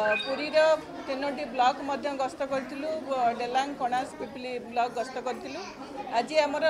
पुरीर 3टी block मध्य गस्त करूँ डेलांग कणास पिपली block गस्त करूँ। आज आमर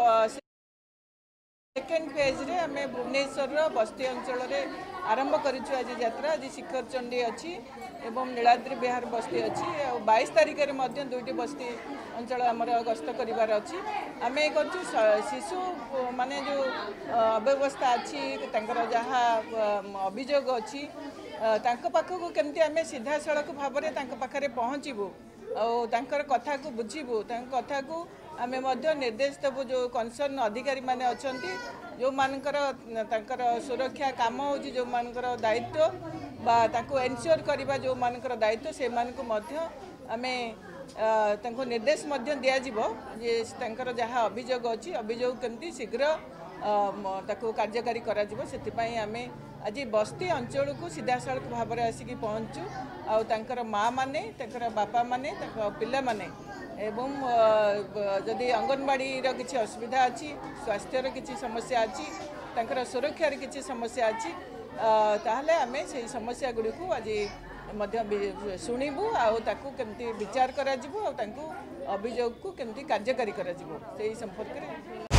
सेकेंड फेज रे आम भुवनेश्वर बस्ती अंचल आरंभ करूँ। आज यात्रा आज शिखर चंडी अच्छी एवं नीलाद्री विहार बस्ती अच्छी 22 तारिख में दुईटी बस्ती अंचल आमर गस्त करार अच्छी। आम शिशु माने जो अव्यवस्था अच्छी जहाँ अभियोग अच्छी पाखक केमती आम सीधा सड़क भाव में पाखे पहुँचबू और कथा को बुझीबू कथा को आम निर्देश देवु जो कनसर्न अधिकारी माने अच्छा जो मानकर सुरक्षा काम हो जो मानकर दायित्व बा एनश्योर करवा जो मानकर दायित्व से आम निर्देश दिज्व जे जहाँ अभियोग अच्छी अभियोग केमती शीघ्र कार्यकारी आम आज बस्ती अंचल को सीधा सड़क भाव में आसिक पहुँचू आर माँ माने बापा माने पिला माने एवं जदि अंगनवाड़ी किसी असुविधा अच्छी स्वास्थ्यर किसी समस्या अच्छी सुरक्षार किसी समस्या अच्छी ताहले आम से समस्या गुड़ी को आज शुणबू आमती विचार कर अभियोग को केमती कार्यकारी कर संपर्क